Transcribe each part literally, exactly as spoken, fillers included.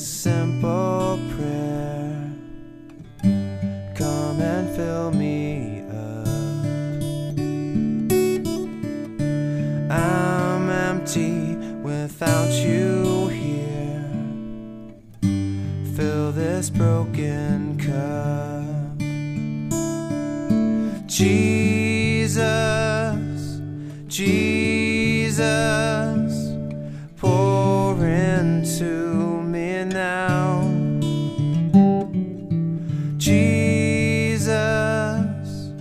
this simple prayer. Come and fill me up. I'm empty without you here. Fill this broken cup. Jesus, Jesus, pour into me now. Jesus,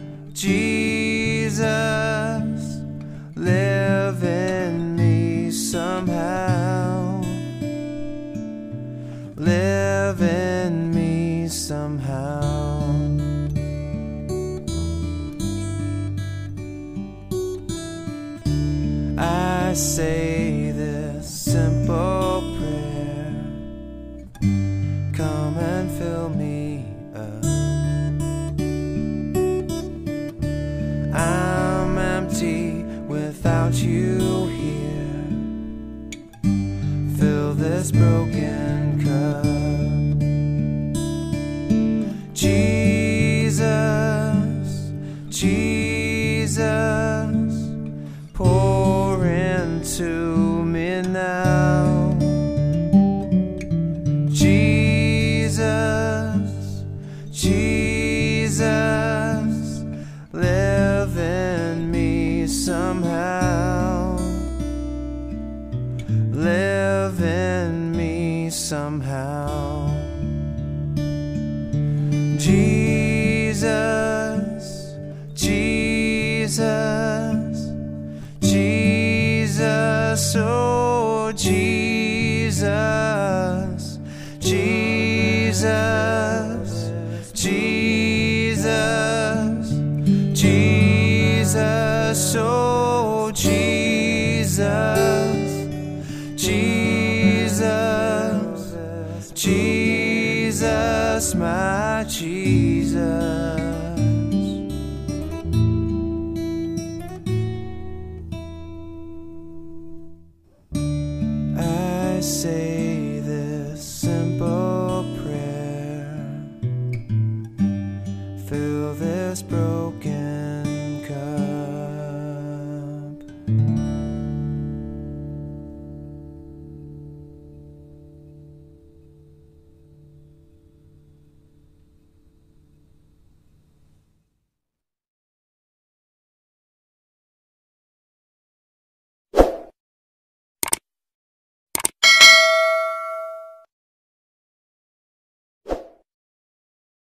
Jesus, live in me somehow. Live in me somehow. I say this simple prayer. Come and fill me up. I'm empty without you here. Fill this broken cup. Jesus, Jesus, pour into me now. Jesus, Jesus, live in me somehow. Live in me somehow. Jesus, Jesus, Jesus, oh Jesus, Jesus, Jesus, Jesus, oh Jesus, Jesus, Jesus, my Jesus.